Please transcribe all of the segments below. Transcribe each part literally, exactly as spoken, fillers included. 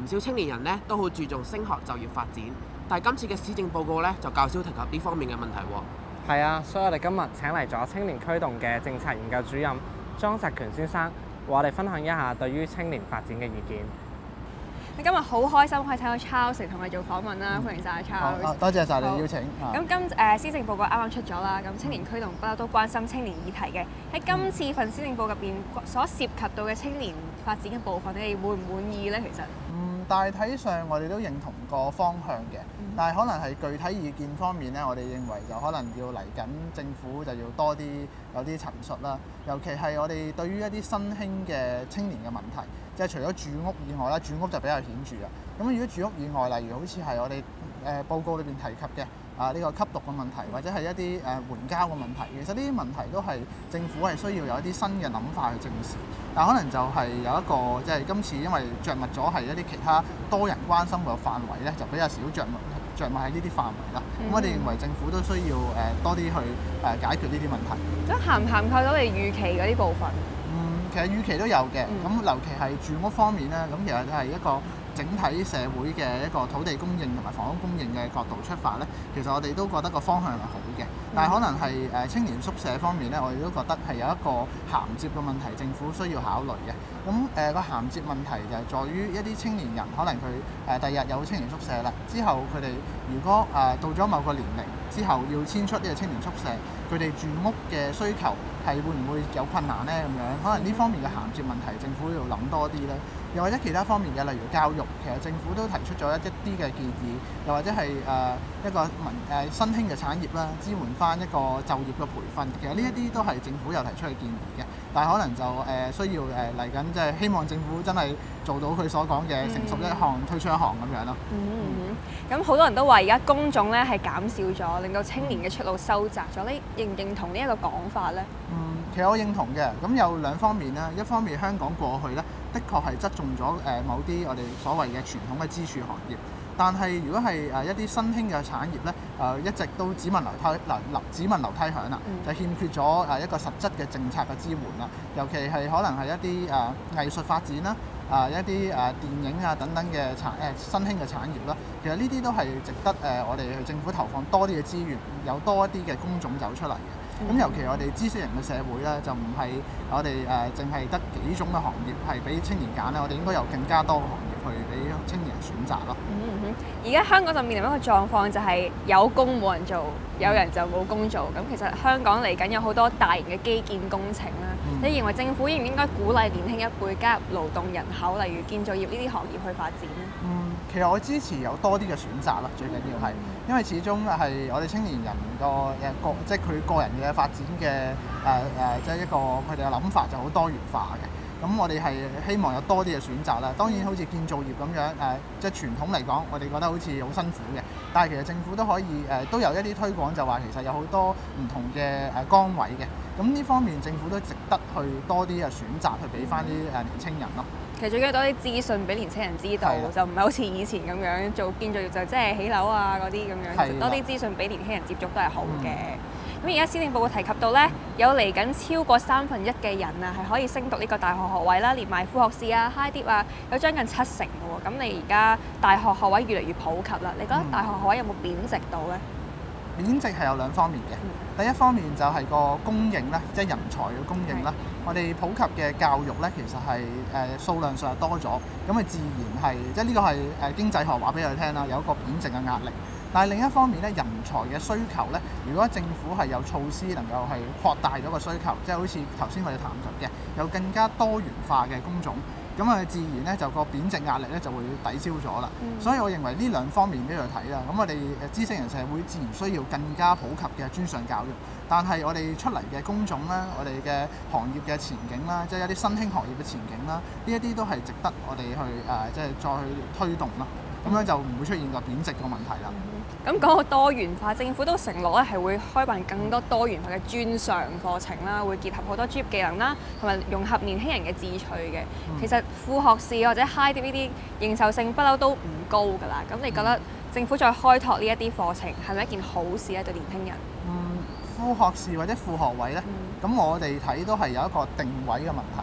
唔少青年人呢都好注重升學就業發展，但係今次嘅施政報告呢就較少提及呢方面嘅問題喎。 係啊，所以我哋今日請嚟咗青年驅動嘅政策研究主任莊澤權先生，為我哋分享一下對於青年發展嘅意見。 今日好開心可以睇到 Charles 同佢做訪問啦，歡迎晒 Charles。 好，多謝晒你邀請。 咁今誒施政報告啱啱出咗啦，咁青年驅動不嬲都關心青年議題嘅。喺今次份施政報告入邊所涉及到嘅青年發展嘅部分，你哋會唔滿意咧？其實嗯，大體上我哋都認同個方向嘅，嗯、但係可能係具體意見方面咧，我哋認為就可能要嚟緊政府就要多啲有啲陳述啦。尤其係我哋對於一啲新興嘅青年嘅問題。即係除咗住屋以外啦，住屋就比較顯著啊。咁如果住屋以外，例如好似係我哋誒、呃、報告裏邊提及嘅啊呢、呢個吸毒嘅問題，或者係一啲誒、呃、援交嘅問題，其實呢啲問題都係政府係需要有一啲新嘅諗法去正視。但可能就係有一個即係、就是、今次因為着墨咗係一啲其他多人關心嘅範圍咧，就比較少着墨着墨喺呢啲範圍啦。咁、嗯、我哋認為政府都需要誒、呃、多啲去誒、呃、解決呢啲問題。 咁涵唔涵蓋到你預期嗰啲部分？ 其實預期都有嘅，咁、嗯、尤其係住屋方面咧，咁其實係一個整體社會嘅一個土地供應同埋房屋供應嘅角度出發咧，其實我哋都覺得個方向係好嘅，但係可能係誒青年宿舍方面咧，我哋都覺得係有一個銜接嘅問題，政府需要考慮嘅。咁誒個銜接問題就係在於一啲青年人，可能佢誒第日有青年宿舍啦，之後佢哋如果誒、呃、到咗某個年齡之後要遷出呢個青年宿舍，佢哋住屋嘅需求係會唔會有困難咧？咁樣可能呢方面嘅銜接問題，政府要諗多啲咧。又或者其他方面嘅，例如教育，其實政府都提出咗一啲嘅建議，又或者係誒、呃、一個民誒、呃、新興嘅產業啦，支援翻一個就業嘅培訓。其實呢一啲都係政府有提出嘅建議嘅，但係可能就誒、呃、需要誒嚟緊，即、呃、係希望政府真係做到佢所講嘅成熟一項推出一項咁樣咯。 嗯嗯，咁好多人都話而家工種咧係減少咗，令到青年嘅出路收窄咗。你認唔認同呢一個講法咧？ 嗯，其實我認同嘅。咁有兩方面啦，一方面香港過去咧，的確係側重咗誒某啲我哋所謂嘅傳統嘅支柱行業，但係如果係誒一啲新興嘅產業咧，誒一直都只聞樓梯樓樓只聞樓梯響啦，嗯、就欠缺咗誒一個實質嘅政策嘅支援啦。尤其係可能係一啲誒藝術發展啦，啊一啲誒電影啊等等嘅產誒新興嘅產業啦，其實呢啲都係值得誒我哋去政府投放多啲嘅資源，有多一啲嘅工種走出嚟嘅。咁、嗯、尤其我哋知識人嘅社會咧，就唔係我哋誒淨係得幾種嘅行業係俾青年揀咧，我哋應該有更加多嘅行業去俾青年人選擇咯。嗯哼，而家香港就面臨一個狀況，就係有工冇人做，有人就冇工做。咁其實香港嚟緊有好多大型嘅基建工程啦，嗯、你認為政府應唔應該鼓勵年輕一輩加入勞動人口，例如建造業呢啲行業去發展咧？ 嗯，其實我支持有多啲嘅選擇啦，最緊要係，因為始終係我哋青年人個誒個，即係佢個人嘅發展嘅誒誒，即係一個佢哋嘅諗法就好多元化嘅。咁我哋係希望有多啲嘅選擇啦。當然好似建造業咁樣誒、呃，即係傳統嚟講，我哋覺得好似好辛苦嘅。但係其實政府都可以誒、呃，都有一啲推廣，就話其實有好多唔同嘅誒崗位嘅。咁呢方面政府都值得去多啲嘅選擇，去俾翻啲誒年青人咯。 其實最緊要多啲資訊俾年青人知道，的就唔係好似以前咁樣做建造業就即係起樓啊嗰啲咁樣，的多啲資訊俾年輕人接觸都係好嘅。咁而家施政報告提及到咧，有嚟緊超過三分一嘅人啊，係可以升讀呢個大學學位啦，連埋副學士啊、High Dip 啊，有將近七成喎。咁你而家大學學位越嚟越普及啦，你覺得大學學位有冇貶值到咧？ 貶值係有兩方面嘅，嗯、第一方面就係個供應啦，即係人才嘅供應啦。的我哋普及嘅教育咧，其實係誒、呃、數量上係多咗，咁咪自然係即係呢個係誒經濟學話俾佢聽啦，有一個貶值嘅壓力。但係另一方面咧，人才嘅需求咧，如果政府係有措施能夠係擴大咗個需求，即係好似頭先我哋談及嘅，有更加多元化嘅工種。咁啊，自然咧就個貶值壓力咧就會抵消咗啦。嗯、所以我認為呢兩方面都要睇啦。咁我哋誒知識人社會自然需要更加普及嘅專上教育，但係我哋出嚟嘅工種啦，我哋嘅行業嘅前景啦，即係一啲新興行業嘅前景啦，呢一啲都係值得我哋去誒，即係再去推動啦。咁樣就唔會出現個貶值個問題啦。 咁講到多元化，政府都承諾咧係會開辦更多多元化嘅專上課程啦，會結合好多專業技能啦，同埋融合年輕人嘅志趣嘅。嗯、其實副學士或者 High Dip 呢啲認受性不嬲都唔高㗎啦。咁你覺得政府再開拓呢一啲課程係咪一件好事咧？對年輕人？ 嗯，副學士或者副學位咧，咁、嗯、我哋睇都係有一個定位嘅問題。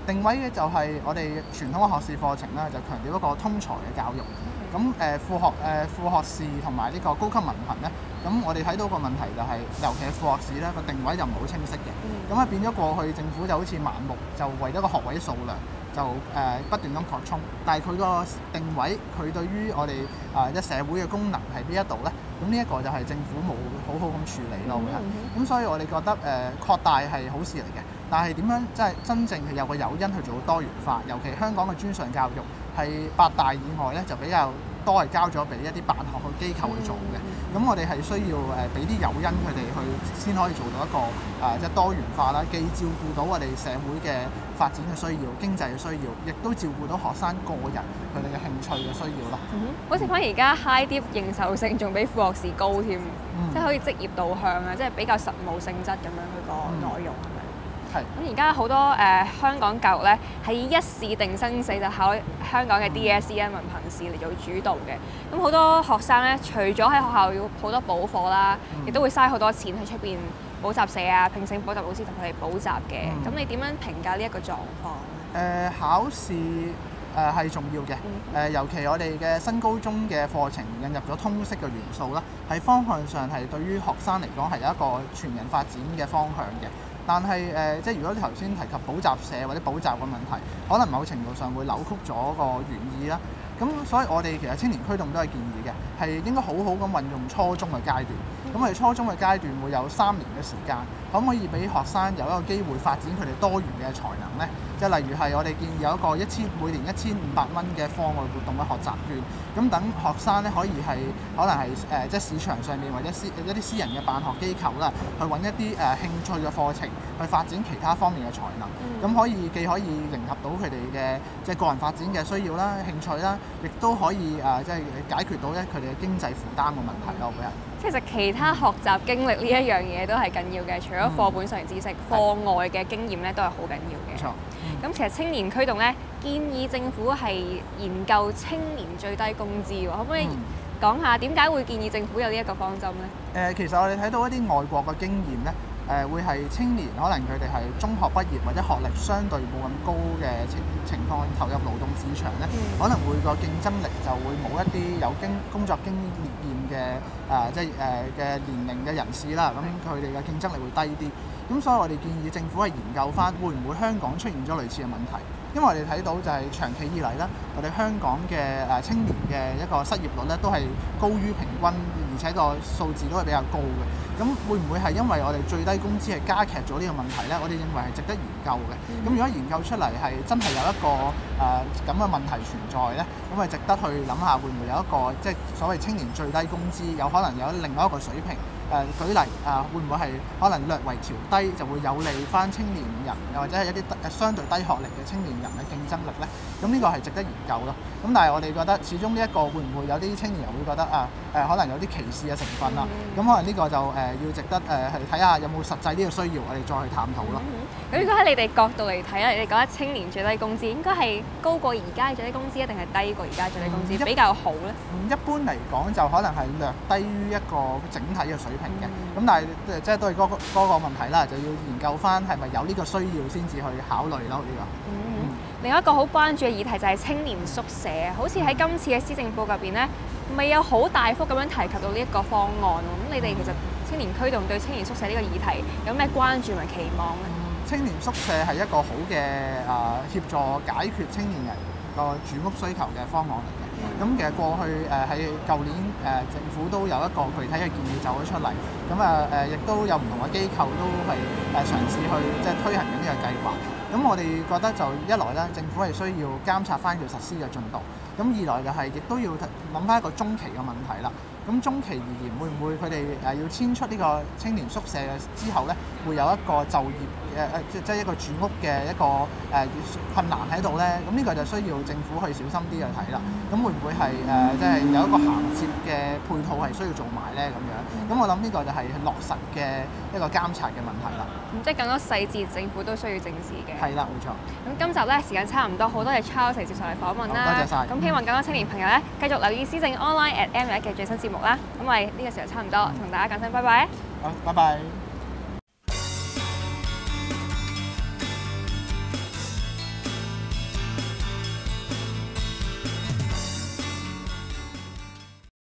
定位嘅就係我哋傳統嘅學士課程啦，就強調一個通才嘅教育。咁誒、呃、副學誒、呃、副學士同埋呢個高級文憑咧，咁我哋睇到個問題就係、是，尤其係副學士咧個定位就唔係好清晰嘅。咁啊、嗯、變咗過去政府就好似盲目，就為咗個學位數量就誒、呃、不斷咁擴充，但係佢個定位，佢對於我哋啊即社會嘅功能係邊一度咧？咁呢一個就係政府冇好好咁處理咯，會係。咁所以我哋覺得誒、呃、擴大係好事嚟嘅，但係點樣即係真正係有個誘因去做多元化，尤其香港嘅專上教育係八大以外咧就比較多係交咗俾一啲辦學嘅機構去做嘅。咁我哋係需要誒俾啲誘因佢哋去先可以做到一個啊、呃、即係多元化啦，既照顧到我哋社會嘅發展嘅需要、經濟嘅需要，亦都照顧到學生個人佢哋嘅興趣嘅需要咯。 嗯、好似反而而家 high dip 認受性仲比副學士高添，嗯、即係可以職業導向啊，即係比較實務性質咁樣佢個內容係咪？係、嗯。咁而家好多誒、呃、香港教育咧係以一試定生死，就考香港嘅 D S E 文憑試嚟做主導嘅。咁好多學生咧，除咗喺學校要好多補課啦，亦、嗯、都會嘥好多錢喺出邊補習社啊，聘請補習老師同佢哋補習嘅。咁、嗯、你點樣評價呢一個狀況？誒、 呃、考試誒係重要嘅，誒、呃、尤其我哋嘅新高中嘅課程引入咗通識嘅元素啦，喺方向上係對於學生嚟講係有一個全人發展嘅方向嘅。但係誒、呃，即係如果你頭先提及補習社或者補習嘅問題，可能某程度上會扭曲咗個原意啦。咁所以我哋其實青年驅動都係建議嘅，係應該好好咁運用初中嘅階段。咁我哋初中嘅階段會有三年嘅時間，可唔可以俾學生有一個機會發展佢哋多元嘅才能呢？即係例如係我哋建議有一個一千每年一千五百蚊嘅課外活動嘅學習券，咁等學生咧可以係可能係誒、呃、即係市場上面或者私一啲私人嘅辦學機構啦，去揾一啲誒、呃、興趣嘅課程去發展其他方面嘅才能。咁、嗯、可以既可以迎合到佢哋嘅即係個人發展嘅需要啦、興趣啦，亦都可以誒、呃、即係解決到咧佢哋嘅經濟負擔嘅問題咯，會係。 其實其他學習經歷呢一樣嘢都係緊要嘅，除咗課本上知識，課、嗯、外嘅經驗咧都係好緊要嘅。冇錯。咁、嗯、其實青年驅動咧建議政府係研究青年最低工資喎，可唔可以講下點解會建議政府有呢一個方針咧？誒、 呃，其實我哋睇到一啲外國嘅經驗咧。誒、呃、會係青年，可能佢哋係中學畢業或者學歷相對冇咁高嘅情情況投入勞動市場咧，嗯、可能會個競爭力就會冇一啲有經工作經驗嘅誒即係誒嘅年齡嘅人士啦，咁佢哋嘅競爭力會低啲。咁所以我哋建議政府係研究翻會唔會香港出現咗類似嘅問題，因為我哋睇到就係長期以嚟啦，我哋香港嘅誒青年嘅一個失業率咧都係高於平均，而且個數字都係比較高嘅。咁會唔會係因為我哋最低工資係加劇咗呢個問題咧？我哋認為係值得研究嘅。咁、嗯、如果研究出嚟係真係有一個誒咁嘅問題存在咧，咁係值得去諗下會唔會有一個即係所謂青年最低工資有可能有另外一個水平。誒、呃、舉例啊、呃，會唔會係可能略為調低就會有利翻青年人，又或者係一啲相對低學歷嘅青年人嘅競爭力咧？咁呢個係值得研究咯。咁但係我哋覺得始終呢一個會唔會有啲青年人會覺得啊誒、呃、可能有啲歧視嘅成分啦。咁、嗯、可能呢個就誒、呃、要值得誒去睇下有冇實際呢個需要，我哋再去探討咯。咁、 嗯嗯、如果喺你哋角度嚟睇咧，你哋覺得青年最低工資應該係高過而家嘅最低工資，一定係低過而家最低工資、嗯、比較好咧？ 一般嚟講就可能係略低於一個整體嘅水平嘅。咁、嗯、但係即係都係嗰個嗰個問題啦，就要研究翻係咪有呢個需要先至去考慮咯呢個。嗯嗯、另外一個好關注嘅議題就係青年宿舍，好似喺今次嘅施政報告入邊咧，未有好大幅咁樣提及到呢一個方案喎。咁你哋其實青年驅動對青年宿舍呢個議題有咩關注同埋期望咧？ 青年宿舍係一個好嘅誒、呃、協助解決青年人個住屋需求嘅方案嚟嘅。咁、嗯、其實過去誒喺舊年誒、呃、政府都有一個具體嘅建議走咗出嚟，咁啊誒亦都有唔同嘅機構都係誒嘗試去即係推行緊呢個計劃。咁我哋覺得就一來咧，政府係需要監察翻佢實施嘅進度；咁二來就係亦都要諗翻一個中期嘅問題啦。咁中期而言，會唔會佢哋誒要遷出呢個青年宿舍之後咧，會有一個就業誒誒即即係一個住屋嘅一個誒、呃、困難喺度咧？咁呢個就需要政府去小心啲去睇啦。咁會唔會係誒、呃、即係有一個銜接嘅配套係需要做埋咧？咁樣咁我諗呢個就係落實嘅一個監察嘅問題啦。 咁即係更多細節，政府都需要正視嘅。 係啦，冇錯。 咁今集咧時間差唔多，好多謝 Charles 接受嚟訪問啦。 多謝晒。 咁希望更多青年朋友咧繼續留意施政 online at M 一嘅最新節目啦。咁我哋呢個時候差唔多，同大家講聲拜拜。 好，拜拜。